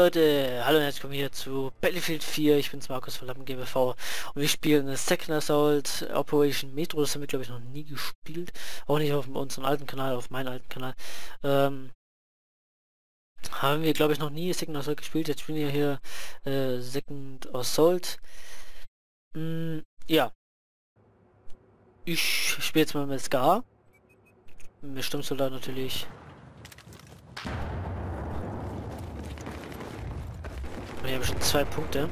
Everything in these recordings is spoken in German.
Leute, hallo und herzlich willkommen hier zu Battlefield 4. Ich bin's Markus von Lappen GmbV und wir spielen das Second Assault Operation Metro. Das haben wir, glaube ich, noch nie gespielt. Auch nicht auf unserem alten Kanal, auf meinem alten Kanal. Haben wir, glaube ich, noch nie Second Assault gespielt. Jetzt spielen wir hier Second Assault. Ja, ich spiele jetzt mal mit Scar. Mit Sturmsoldat natürlich. Und hier habe ich schon 2 Punkte.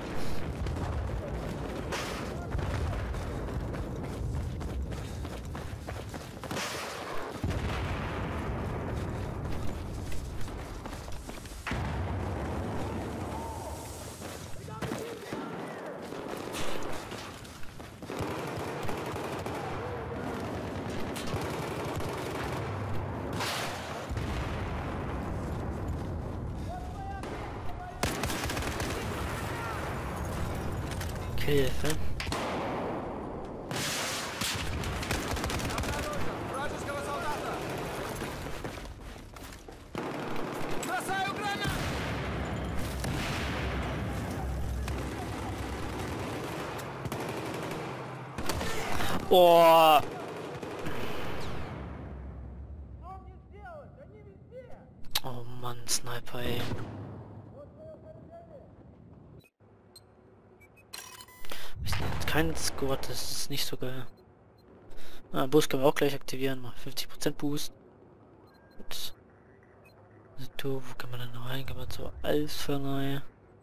Hilfe. Oh. Oh Mann, Sniper, ey. Kein Squad, das ist nicht so geil. Boost können wir auch gleich aktivieren, mal 50% Boost. Gut. So, wo kann man denn noch rein? Kann man zur Alpha rein?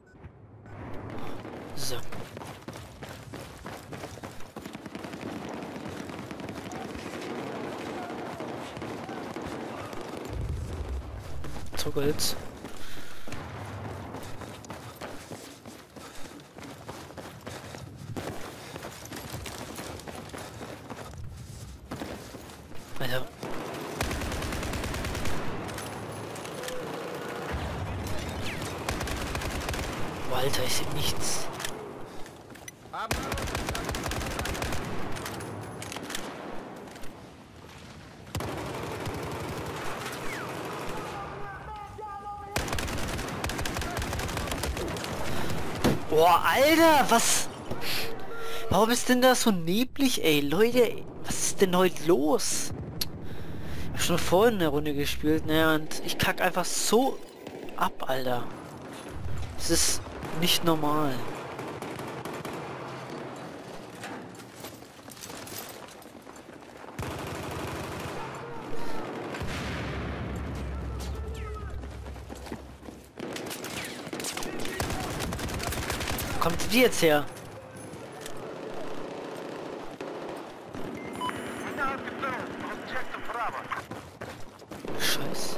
So. Zuckerhitz. Alter. Oh, Alter, ich sehe nichts. Boah, Alter, was? Warum ist denn das so neblig, ey? Leute, was ist denn heute los? Ich hab schon vorhin eine Runde gespielt, ne? Und ich kack einfach so ab, Alter. Das ist nicht normal. Kommt die jetzt her? Scheiße.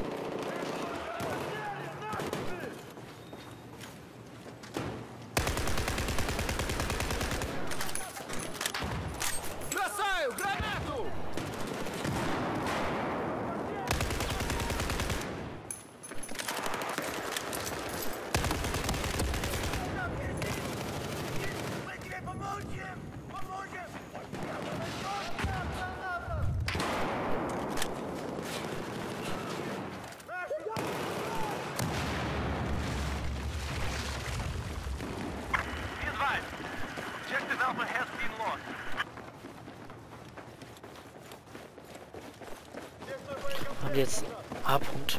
Haben wir jetzt A-Punkt.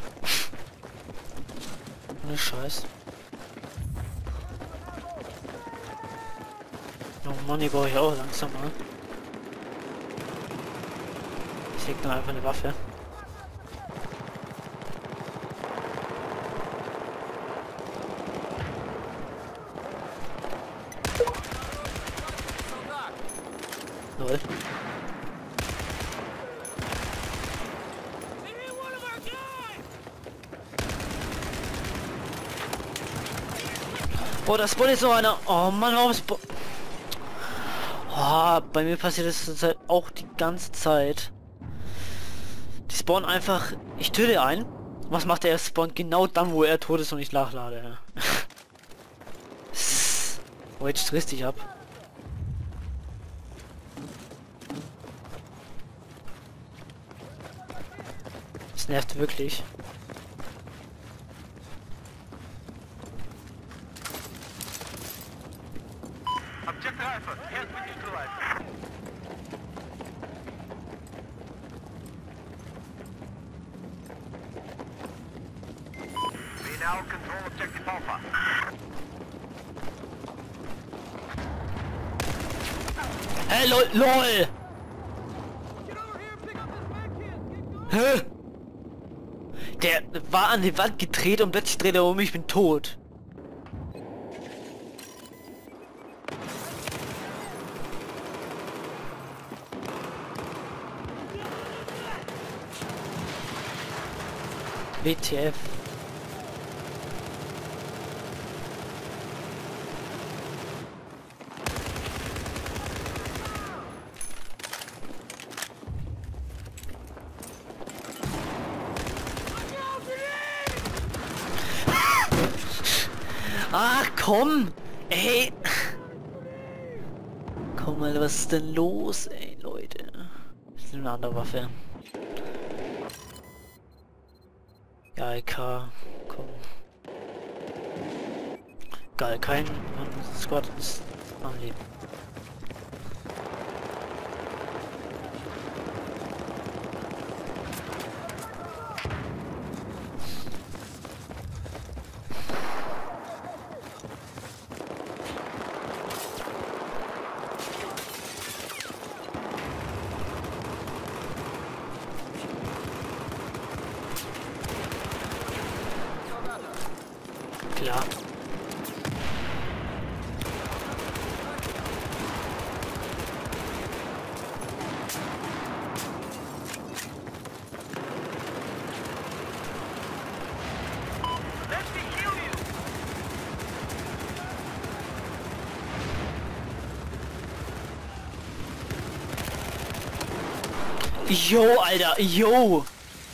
Ohne Scheiß. Oh Mann, die brauche ich auch langsam mal. Ich leg dann einfach eine Waffe. Lol. Oh, das wurde so einer. Oh Mann, warum ist... Oh, bei mir passiert das zurzeit auch die ganze Zeit. Die spawnen einfach... Ich töte einen. Was macht er? Er spawnt genau dann, wo er tot ist und ich nachlade. Oh, jetzt stresst dich ab. Das nervt wirklich. Hey, LOL! Hä? Der war an die Wand gedreht und plötzlich dreht er um, ich bin tot. WTF. Ach komm! Ey! Komm mal, was ist denn los, ey, Leute? Das ist eine andere Waffe. Ja, LK, komm. Geil, kein Squad ist am Leben. Klar. Jo, Alter, jo!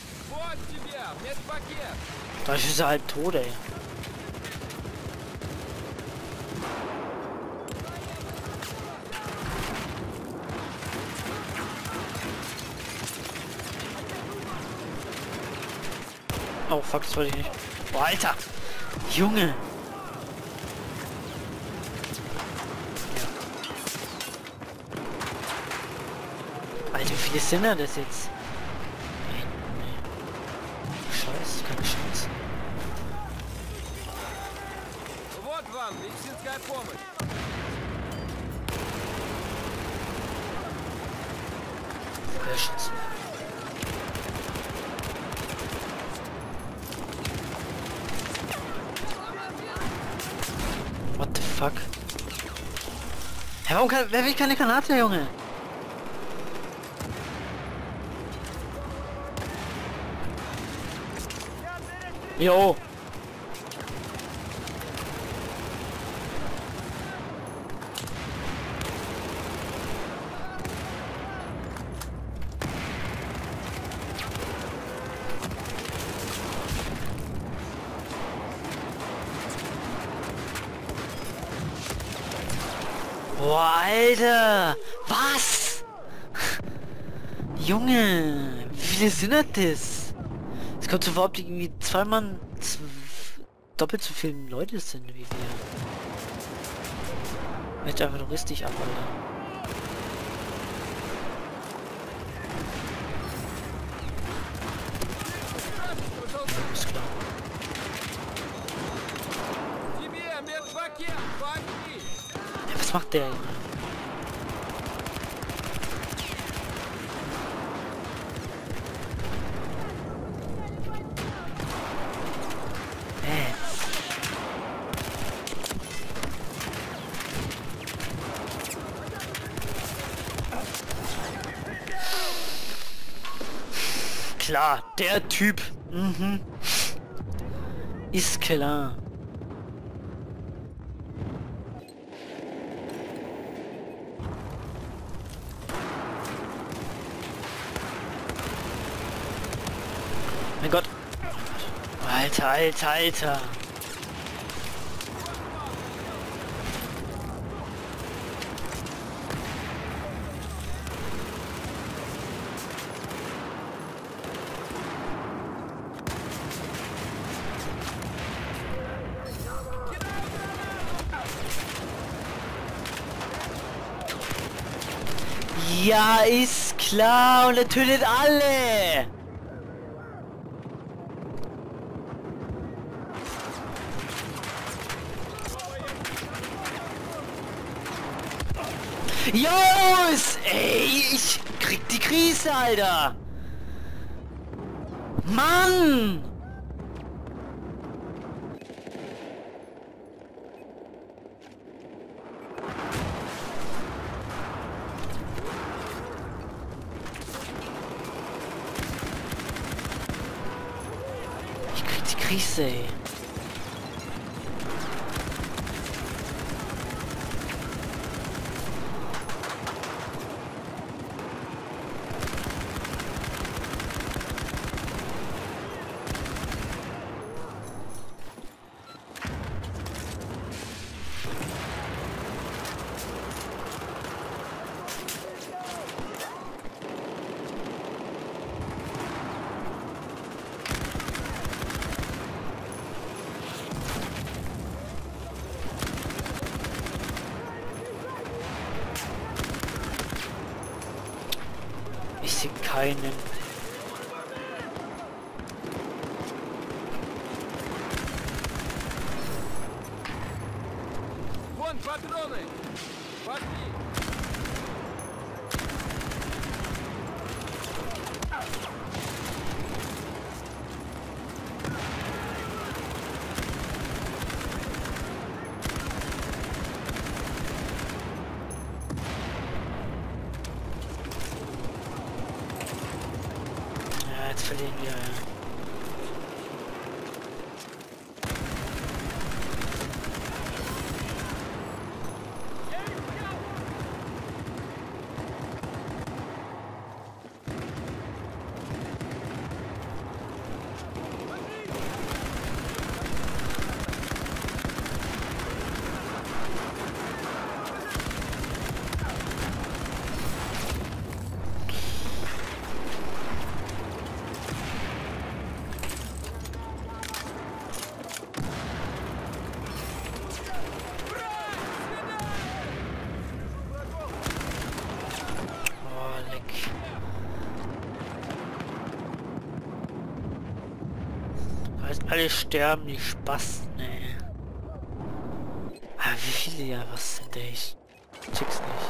Da ist er halt tot, ey. Oh fuck, das wollte ich nicht. Boah, Alter! Junge! Ja. Alter, wie viele sind da das jetzt? Nee. Scheiße, keine Chance. Вот вам медицинская помощь. Scheiße. What the fuck? Hä, warum kann... Wer will keine Granate, Junge? Jo! Boah, Alter! Was? Junge! Wie viele sind das? Es kommt so vor, ob die irgendwie zweimal doppelt so viele Leute sind wie wir. Jetzt einfach nur richtig ab, Alter. Ja, ist klar. Ja, was macht der, Junge? Klar, der Typ. Mhm. Ist klar. Mein Gott. Alter, Alter, Alter. Ja, ist klar. Und er tötet alle. Jungs! Ey, ich krieg die Krise, Alter! Mann! Ich krieg die Krise, ey. Ich sehe keinen. Вон патроны! Пошли! Ja, jetzt verlieren wir. Ja. Alle sterben, die Spasten, ey. Aber wie viele ja, was sind der? Ich check's nicht.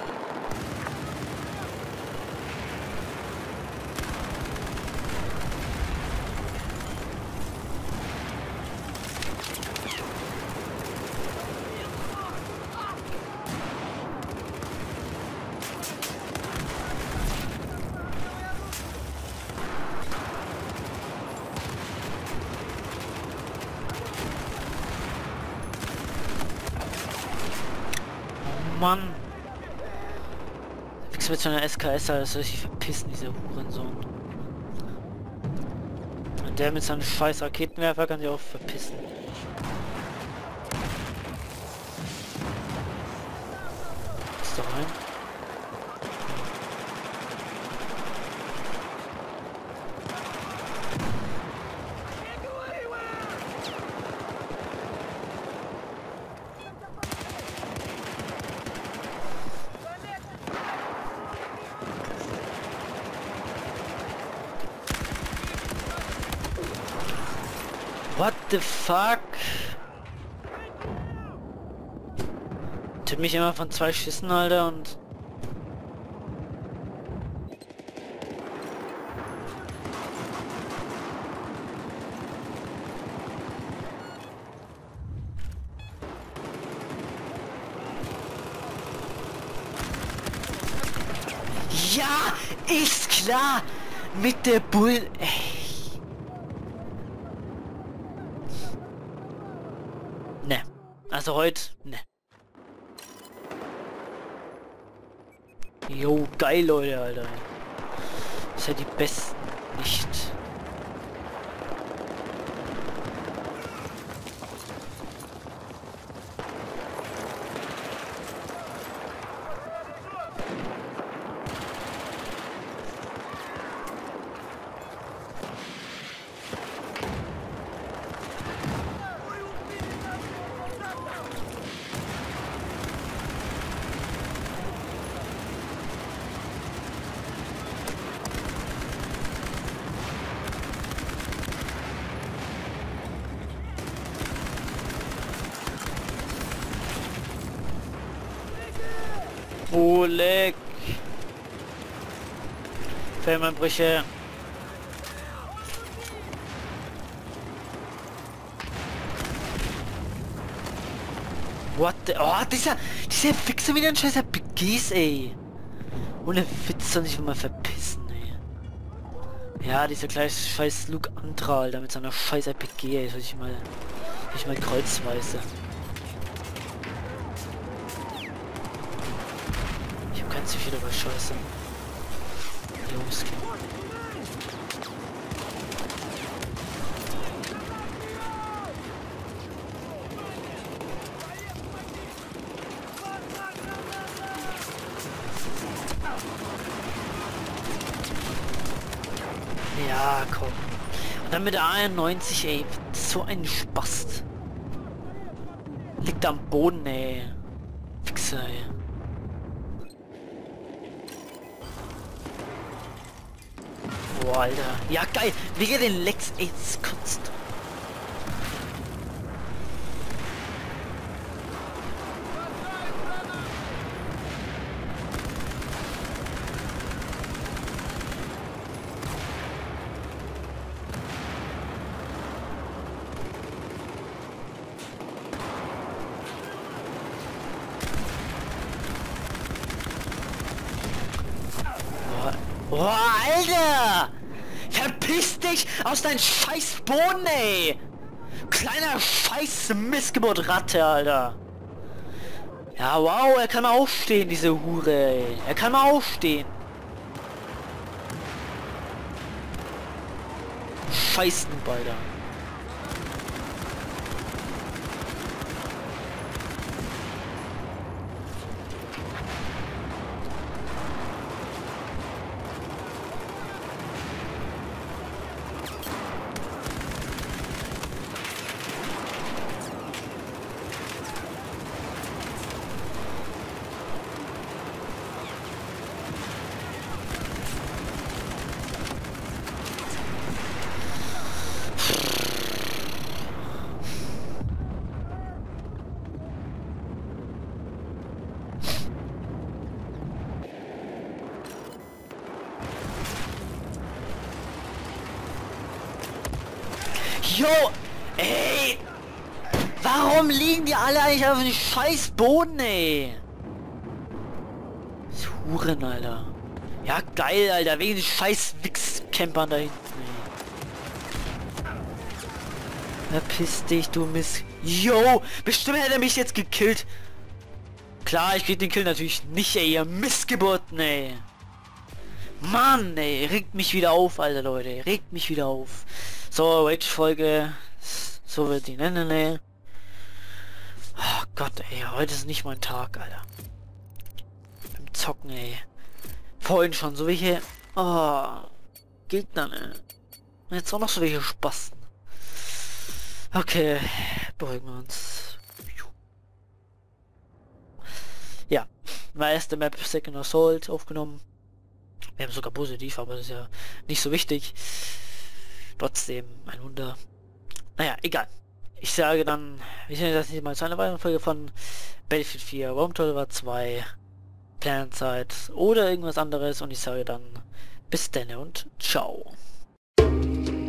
Mann! Fix mit so einer SKS, das soll sich verpissen, dieser Hurensohn. Und der mit seinem scheiß Raketenwerfer kann sich auch verpissen. Ist doch rein. What the fuck? Tipp mich immer von 2 Schüssen, Alter, und... Ja, ist klar! Mit der Bull... Ey. Ne. Also heute, ne. Jo, geil, Leute, Alter. Das ist ja die besten, nicht. Du Leck. Fellmanbrüche. What the... Oh, dieser Fixer wieder ein scheiß RPGs, ey. Ohne Witz, soll ich mal verpissen, ey. Ja, dieser kleine scheiß Luke Antral, da mit seiner scheiß RPG, ey. Soll ich mal kreuzweise. Ich hab kein zu viel dabei, scheiße. Jungs. Ja, komm. Und dann mit der A91, ey. So ein Spast. Liegt am Boden, ey. Fixer, ey. Boah, Alter. Ja, geil. Wegen den Lecks, ey. Das ist Kunst. Boah, Alter! Verpiss dich aus deinem scheiß Boden, ey! Kleiner scheiß Missgeburt Ratte, Alter! Ja, wow, er kann mal aufstehen, diese Hure, ey. Er kann mal aufstehen. Scheiß Noob, Alter. Jo, ey! Warum liegen die alle eigentlich auf dem scheiß Boden, ey? Das Huren, Alter. Ja, geil, Alter. Wegen den scheiß Wichs-Campern da hinten, ey. Verpiss dich, du Mist. Jo! Bestimmt hätte er mich jetzt gekillt. Klar, ich krieg den Kill natürlich nicht, ey, ihr Missgeburten, ey. Mann, ey, regt mich wieder auf, Alter, Leute. Regt mich wieder auf. So, Rage-Folge. So wird die nennen, ey. Oh Gott, ey, heute ist nicht mein Tag, Alter. Beim Zocken, ey. Vorhin schon so welche... Oh, Gegner, ne? Und jetzt auch noch so welche Spasten. Okay, beruhigen wir uns. Ja, meine erste Map Second Assault aufgenommen. Wir haben sogar positiv, aber das ist ja nicht so wichtig. Trotzdem ein Wunder. Naja, egal. Ich sage dann, wir sehen das nicht mal zu einer weiteren Folge von Battlefield 4, Raumtolver 2, Planzeit oder irgendwas anderes und ich sage dann bis dann und ciao.